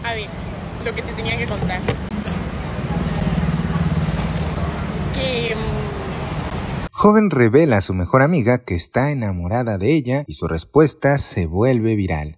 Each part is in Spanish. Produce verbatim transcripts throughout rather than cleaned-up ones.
A ver, lo que te tenía que contar. Que... Joven revela a su mejor amiga que está enamorada de ella y su respuesta se vuelve viral.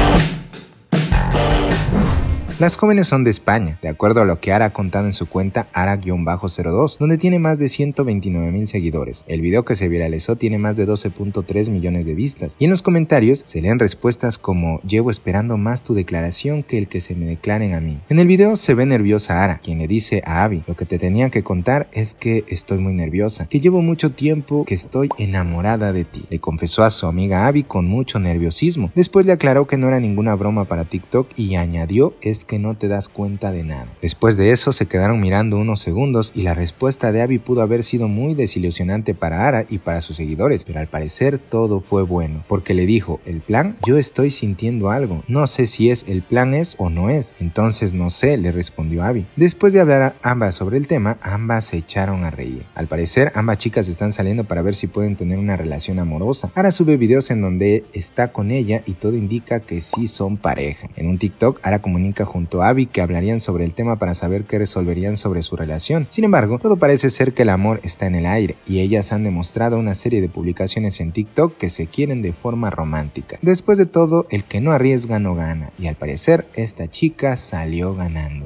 Las jóvenes son de España, de acuerdo a lo que Ara ha contado en su cuenta Ara cero dos, donde tiene más de ciento veintinueve mil seguidores. El video que se viralizó tiene más de doce punto tres millones de vistas, y en los comentarios se leen respuestas como "llevo esperando más tu declaración que el que se me declaren a mí". En el video se ve nerviosa Ara, quien le dice a Abby: "Lo que te tenía que contar es que estoy muy nerviosa, que llevo mucho tiempo que estoy enamorada de ti", le confesó a su amiga Abby con mucho nerviosismo. Después le aclaró que no era ninguna broma para TikTok y añadió: "Es que no te das cuenta de nada". Después de eso se quedaron mirando unos segundos y la respuesta de Abby pudo haber sido muy desilusionante para Ara y para sus seguidores, pero al parecer todo fue bueno, porque le dijo: "El plan, yo estoy sintiendo algo, no sé si es el plan es o no es, entonces no sé", le respondió Abby. Después de hablar a ambas sobre el tema, ambas se echaron a reír. Al parecer ambas chicas están saliendo para ver si pueden tener una relación amorosa. Ara sube videos en donde está con ella y todo indica que sí son pareja. En un TikTok, Ara comunica junto a Abby que hablarían sobre el tema para saber qué resolverían sobre su relación. Sin embargo, todo parece ser que el amor está en el aire y ellas han demostrado una serie de publicaciones en TikTok que se quieren de forma romántica. Después de todo, el que no arriesga no gana, y al parecer esta chica salió ganando.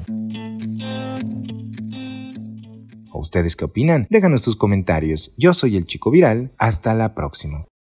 ¿A ustedes qué opinan? Déjanos tus comentarios. Yo soy el Chico Viral. Hasta la próxima.